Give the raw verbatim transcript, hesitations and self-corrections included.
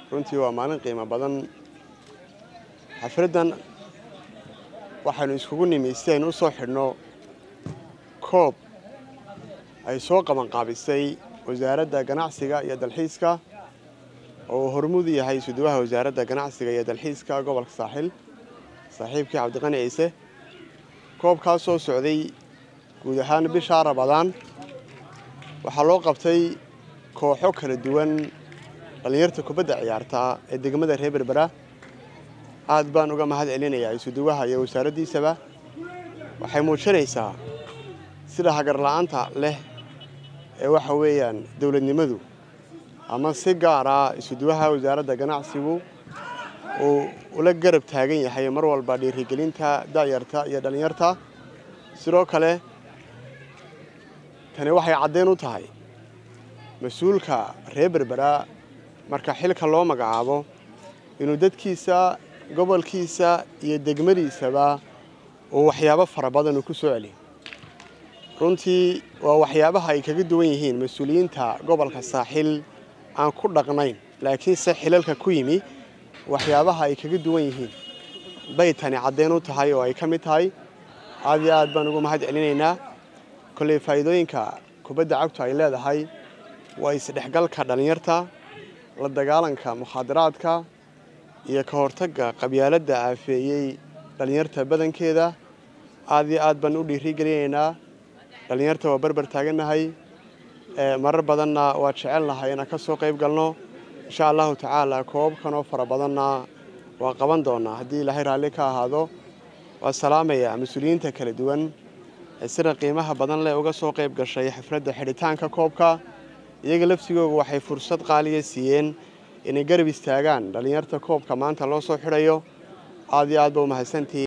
runtii waa maalin qiimo badan xafladan waxaanu iskugu nimi si aynu u soo xidhno koob ay soo qaban qaabisay wasaaradda ganacsiga iyo dalxiiska oo hormuud u yahay suduwaha wasaaradda ganacsiga iyo dalxiiska gobolka saaxil saaxiibkii cabdiqani ciise koobkaas soo socday guud ahaan bisha Ramadaan waxaa loo qabtay kooxo kala duwan dhalinyarta kubadda ciyaarta ee degmada reer Berbera aad baan uga mahad celinayaa suduwaha iyo wasaaraddiisaba waxay muujinaysaa sida hagar la'aanta leh ee waxa weeyaan dawladnimadu ama si gaar ah suduwaha wasaaradda ganacsigu oo ula garab taagan yahay mar walba dhiirigelinta da'yarta iyo dhalinyarta sidoo kale tani waxay caddeyn u tahay mas'uulka reer Berbera marka xilka loo magacaabo inuu dadkiisa gobolkiisa iyo degmadiisaba oo waxyaabo fara badan ku soo celiyo runtii waa waxyaabaha ay kaga duwan yihiin mas'uuliyiinta gobolka saaxil aan ku dhaqnayn laakiin se xilalka ku yimi waxyaabaha ay kaga duwan yihiin bay tani caddeyn u tahay oo ay ka mid tahay aad iyo aad baan ugu mahad celinaynaa kulay faa'iidooyinka kubadda cagtu ay leedahay waa isdhexgalka dhalinyarta la dagaalanka mukhadaraadka iyo ka hortagga qabyaaladda aafeeyay dhalinyarta badankeeda aad iyo aad baan u dhiirigelinaynaa dhalinyarta waa barbar taaganahay ee marar badanna waa jecelnahay inaan ka soo qayb galno insha Allahu ta'ala koobkan oo fara badanna waa qaban doonaa haddii Ilaahay raalli ka ahaado waa salaamaya mas'uuliyiinta kala duwan ee sida qiimaha badan leh uga soo qayb gashay xafladda xidhitaanka koobka iyaga laftigooda waxay fursad qaaliya siiyeen inay garab istaagaan dhalinyarta koobka maanta loo soo xidhayo aad iyo aad baa u mahadsantihiin